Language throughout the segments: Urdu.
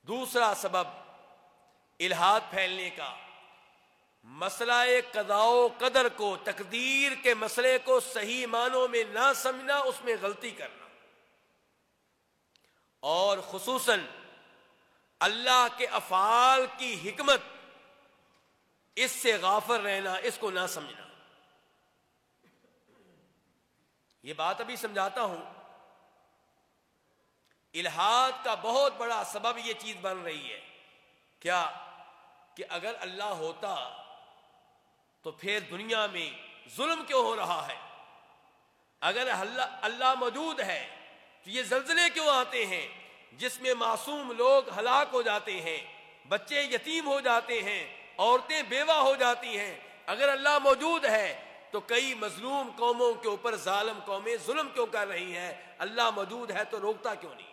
دوسرا سبب الحاد پھیلنے کا، مسئلہ قضاء و قدر کو، تقدیر کے مسئلے کو صحیح معنوں میں نہ سمجھنا، اس میں غلطی کرنا، اور خصوصاً اللہ کے افعال کی حکمت، اس سے غافل رہنا، اس کو نہ سمجھنا۔ یہ بات ابھی سمجھاتا ہوں، الحاد کا بہت بڑا سبب یہ چیز بن رہی ہے کیا کہ اگر اللہ ہوتا تو پھر دنیا میں ظلم کیوں ہو رہا ہے؟ اگر اللہ موجود ہے تو یہ زلزلے کیوں آتے ہیں جس میں معصوم لوگ ہلاک ہو جاتے ہیں، بچے یتیم ہو جاتے ہیں، عورتیں بیوہ ہو جاتی ہیں؟ اگر اللہ موجود ہے تو کئی مظلوم قوموں کے اوپر ظالم قومیں ظلم کیوں کر رہی ہیں؟ اللہ موجود ہے تو روکتا کیوں نہیں ہے؟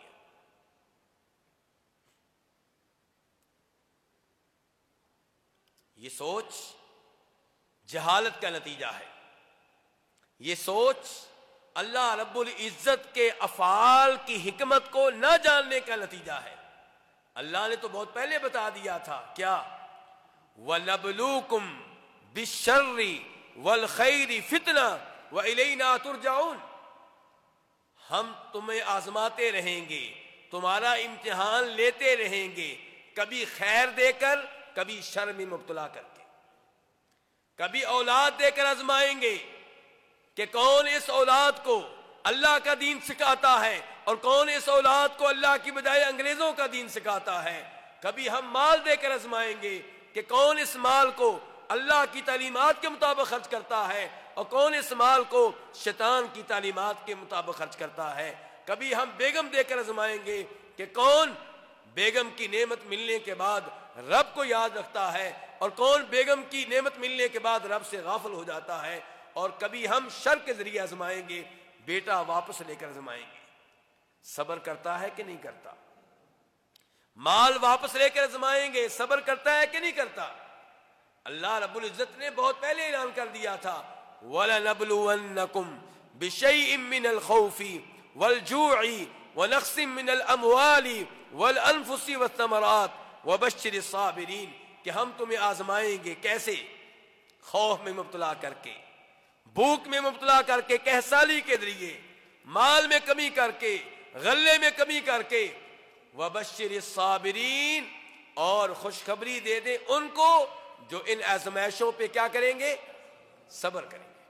یہ سوچ جہالت کا نتیجہ ہے، یہ سوچ اللہ رب العزت کے افعال کی حکمت کو نہ جاننے کا نتیجہ ہے۔ اللہ نے تو بہت پہلے بتا دیا تھا کیا؟ وَنَبْلُوكُمْ بِالشَّرِّ وَالْخَيْرِ فِتْنَةً وَإِلَيْنَا تُرْجَعُونَ، ہم تمہیں آزماتے رہیں گے، تمہارا امتحان لیتے رہیں گے، کبھی خیر دے کر، کبھی شر میں مبتلا کر کے، کبھی اولاد دے کر آزمائیں گے کہ کون اس اولاد کو اللہ کا دین سکھاتا ہے اور کون اس اولاد کو اللہ کی بجائے انگریزوں کا دین سکھاتا ہے، کبھی ہم مال دے کر آزمائیں گے کہ کون اس مال کو اللہ کی تعلیمات کے مطابق خرچ کرتا ہے اور کون اس مال کو شیطان کی تعلیمات کے مطابق خرچ کرتا ہے، کبھی ہم بیگم دے کر آزمائیں گے کہ کون بیگم کی نعمت ملنے کے بعد رب کو یاد رکھتا ہے اور کون بیگم کی نعمت ملنے کے بعد رب سے غافل ہو جاتا ہے، اور کبھی ہم شر کے ذریعے آزمائیں گے، بیٹا واپس لے کر آزمائیں گے۔ صبر کرتا ہے کہ نہیں کرتا؟ مال واپس لے کر آزمائیں گے، صبر کرتا ہے کہ نہیں کرتا؟ اللہ رب العزت نے بہت پہلے اعلان کر دیا تھا وَلَنَبْلُوَنَّكُمْ بِشَيْءٍ مِّنَ الْخَوْفِ وَالْجُوعِ وَنَقْصٍ مِّنَ الْأَمْوَالِ وَالْأَنفُسِ وَالثَّمَرَاتِ وَبَشِّرِ الصَّابِرِينَ، کہ ہم تمہیں آزمائیں گے، کیسے؟ خوف میں مبتلا کر کے، بھوک میں مبتلا کر کے، کہسالی کے ذریعے، مال میں کمی کر کے، غلے میں کمی کر کے، وَبَشِّرِ الصَّابِرِينَ، اور خوشخبری دے دیں ان کو جو ان آزمائشوں پہ کیا کریں گے؟ صبر کریں گے۔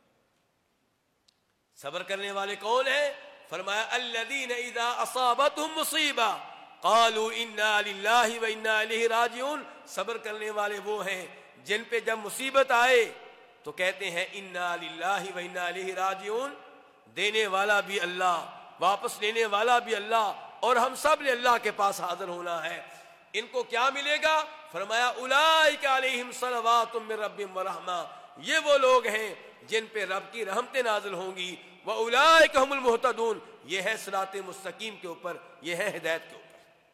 صبر کرنے والے کون ہیں؟ فرمایا الذین اذا اصابتهم مصیبہ قالوا انا للہ وانا الیہ راجعون، صبر کرنے والے وہ ہیں جن پہ جب مصیبت آئے تو کہتے ہیں انا للہ وانا الیہ راجعون، دینے والا بھی اللہ، واپس لینے والا بھی اللہ، اور ہم سب نے اللہ کے پاس حاضر ہونا ہے۔ ان کو کیا ملے گا؟ فرمایا اولئک علیہم صلوات من ربہم ورحمہ، یہ وہ لوگ ہیں جن پہ رب کی رحمتیں نازل ہوں گی، واولئک هم المہتدون، یہ ہے صراط مستقیم کے اوپر، یہ ہے ہدایت کے اوپر۔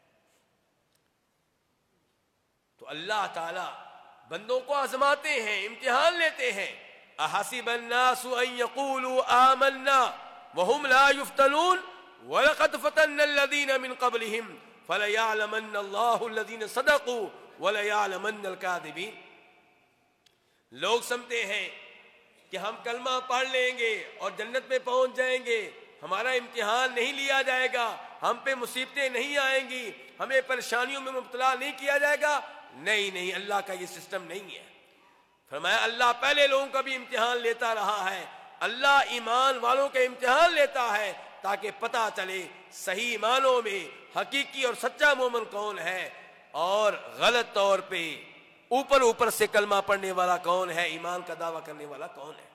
تو اللہ تعالی بندوں کو آزماتے ہیں، امتحان لیتے ہیں۔ احسب الناس ان یقولوا آمنا وهم لا يفتنون ولقد فتنا الذین من قبلهم فلیعلمن اللہ الذین صدقوا ولیعلمن الکاذبین۔ لوگ سمجھتے ہیں کہ ہم کلمہ پڑھ لیں گے اور جنت میں پہنچ جائیں گے، ہمارا امتحان نہیں لیا جائے گا، ہم پہ مصیبتیں نہیں آئیں گی، ہمیں پریشانیوں میں مبتلا نہیں کیا جائے گا۔ نہیں، اللہ کا یہ سسٹم نہیں ہے۔ فرمایا اللہ پہلے لوگوں کا بھی امتحان لیتا رہا ہے، اللہ ایمان والوں کا امتحان لیتا ہے تاکہ پتہ چلے صحیح معنوں میں حقیقی اور سچا مومن کون ہے اور غلط طور پہ اوپر سے کلمہ پڑھنے والا کون ہے، ایمان کا دعویٰ کرنے والا کون ہے۔